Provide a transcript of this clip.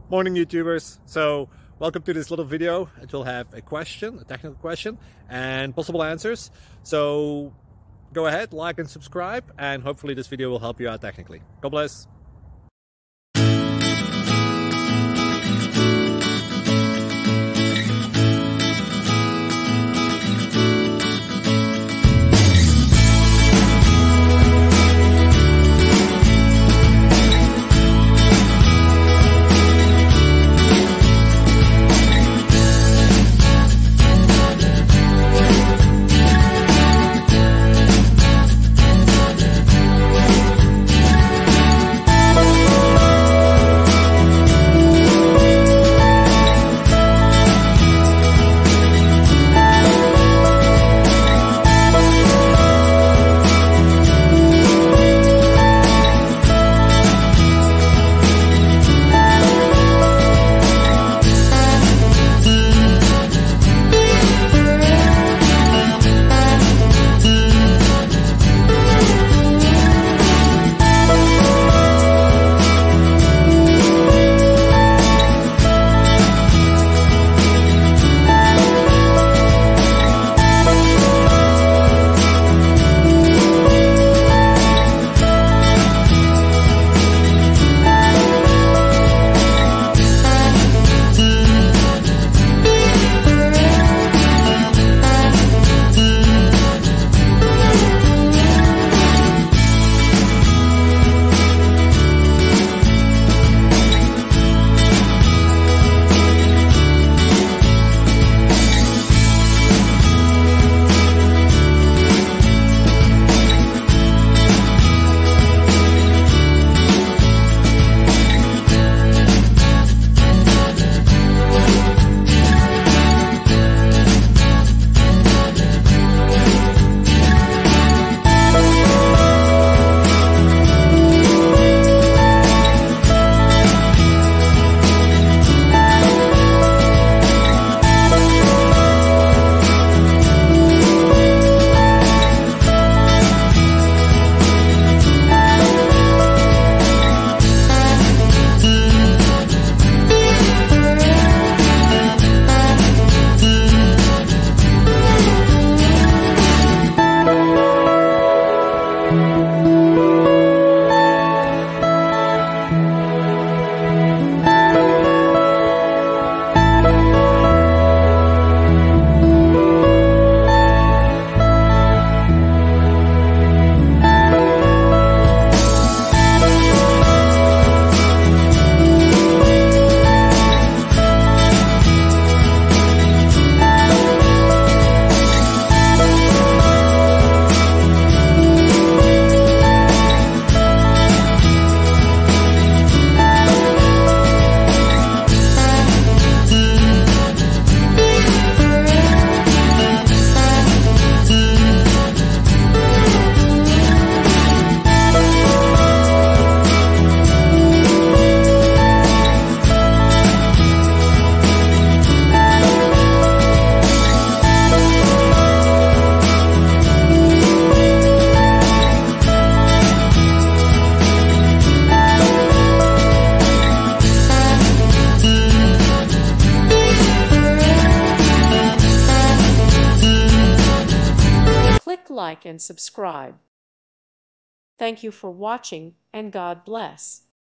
Morning YouTubers. So welcome to this little video. It will have a question, a technical question, and possible answers. So go ahead, like and subscribe, and hopefully this video will help you out technically. God bless. Click like and subscribe. Thank you for watching, and God bless.